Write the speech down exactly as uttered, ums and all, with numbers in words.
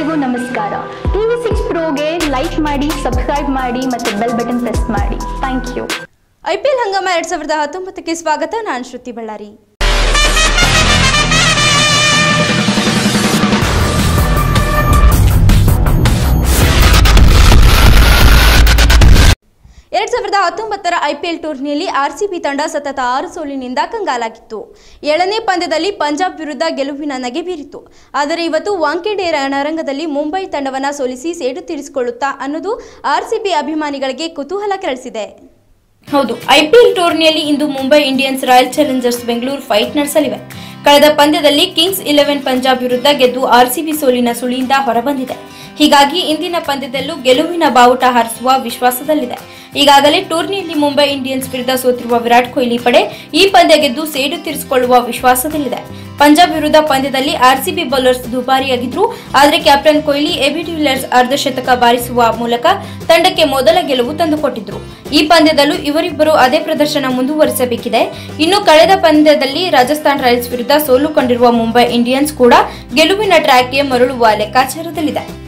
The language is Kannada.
ಎಲ್ಲರಿಗೂ ನಮಸ್ಕಾರ. ಟಿವಿ ಸಿಕ್ಸ್ ಪ್ರೋಗೆ ಲೈಕ್ ಮಾಡಿ, ಸಬ್ಸ್ಕ್ರೈಬ್ ಮಾಡಿ ಮತ್ತು ಬೆಲ್ ಬಟನ್ ಪ್ರೆಸ್ ಮಾಡಿ. Thank you. ಐಪಿಎಲ್ ಹಂಗಾಮ ಎರಡ್ ಸಾವಿರದ ಹತ್ತೊಂಬತ್ತಕ್ಕೆ ಸ್ವಾಗತ. ನಾನು ಶ್ರುತಿ ಬಳ್ಳಾರಿ. ಎರಡ್ ಸಾವಿರದ ಹತ್ತೊಂಬತ್ತರ ಐಪಿಎಲ್ ಟೂರ್ನಿಯಲ್ಲಿ ಆರ್ಸಿಬಿ ತಂಡ ಸತತ ಆರು ಸೋಲಿನಿಂದ ಕಂಗಾಲಾಗಿತ್ತು. ಏಳನೇ ಪಂದ್ಯದಲ್ಲಿ ಪಂಜಾಬ್ ವಿರುದ್ಧ ಗೆಲುವಿನ ನಗೆ ಬೀರಿತು. ಆದರೆ ಇವತ್ತು ವಾಂಖೇಡೆ ರಣರಂಗದಲ್ಲಿ ಮುಂಬೈ ತಂಡವನ್ನು ಸೋಲಿಸಿ ಸೇಡು ತೀರಿಸಿಕೊಳ್ಳುತ್ತಾ ಅನ್ನೋದು ಆರ್ಸಿಬಿ ಅಭಿಮಾನಿಗಳಿಗೆ ಕುತೂಹಲ ಕೆರಳಿಸಿದೆ. ಹೌದು, ಐಪಿಎಲ್ ಟೂರ್ನಿಯಲ್ಲಿ ಇಂದು Mumbai Indians royal challengers Bengaluru fight ನಡೆಸಲಿವೆ. ಕಳೆದ ಪಂದ್ಯದಲ್ಲಿ ಕಿಂಗ್ಸ್ ಇಲೆವೆನ್ ಪಂಜಾಬ್ ವಿರುದ್ಧ ಗೆದ್ದು ಆರ್ಸಿಬಿ ಸೋಲಿನ ಸುಳಿಯಿಂದ ಹೊರಬಂದಿದೆ. ಹೀಗಾಗಿ ಇಂದಿನ ಪಂದ್ಯದಲ್ಲೂ ಗೆಲುವಿನ ಬಾವುಟ ಹಾರಿಸುವ ವಿಶ್ವಾಸದಲ್ಲಿದೆ. ಈಗಾಗಲೇ ಟೂರ್ನಿಯಲ್ಲಿ ಮುಂಬೈ ಇಂಡಿಯನ್ಸ್ ವಿರುದ್ಧ ಸೋತಿರುವ ವಿರಾಟ್ ಕೊಹ್ಲಿ ಪಡೆ ಈ ಪಂದ್ಯ ಗೆದ್ದು ಸೇಡು ತೀರಿಸಿಕೊಳ್ಳುವ ವಿಶ್ವಾಸದಲ್ಲಿದೆ. ಪಂಜಾಬ್ ವಿರುದ್ಧ ಪಂದ್ಯದಲ್ಲಿ ಆರ್ಸಿಬಿ ಬೌಲರ್ಸ್ ದುಬಾರಿಯಾಗಿದ್ರು. ಆದರೆ ಕ್ಯಾಪ್ಟನ್ ಕೊಹ್ಲಿ ಎಬಿ ಡಿವಿಲಿಯರ್ಸ್ ಅರ್ಧಶತಕ ಬಾರಿಸುವ ಮೂಲಕ ತಂಡಕ್ಕೆ ಮೊದಲ ಗೆಲುವು ತಂದುಕೊಟ್ಟಿದ್ರು. ಈ ಪಂದ್ಯದಲ್ಲೂ ಇವರಿಬ್ಬರು ಅದೇ ಪ್ರದರ್ಶನ ಮುಂದುವರಿಸಬೇಕಿದೆ. ಇನ್ನು ಕಳೆದ ಪಂದ್ಯದಲ್ಲಿ ರಾಜಸ್ಥಾನ್ ರಾಯಲ್ಸ್ ವಿರುದ್ಧ ಸೋಲು ಕಂಡಿರುವ ಮುಂಬೈ ಇಂಡಿಯನ್ಸ್ ಕೂಡ ಗೆಲುವಿನ ಟ್ರ್ಯಾಕ್ಗೆ ಮರಳುವ ಲೆಕ್ಕಾಚಾರದಲ್ಲಿದೆ.